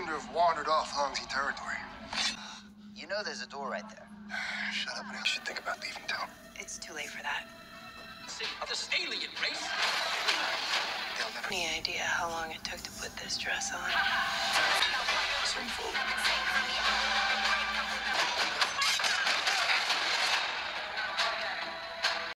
to have wandered off Longzy territory. You know there's a door right there. Shut up, and I should think about leaving town. It's too late for that. Of this alien race. They'll never... Any idea how long it took to put this dress on? Sinful.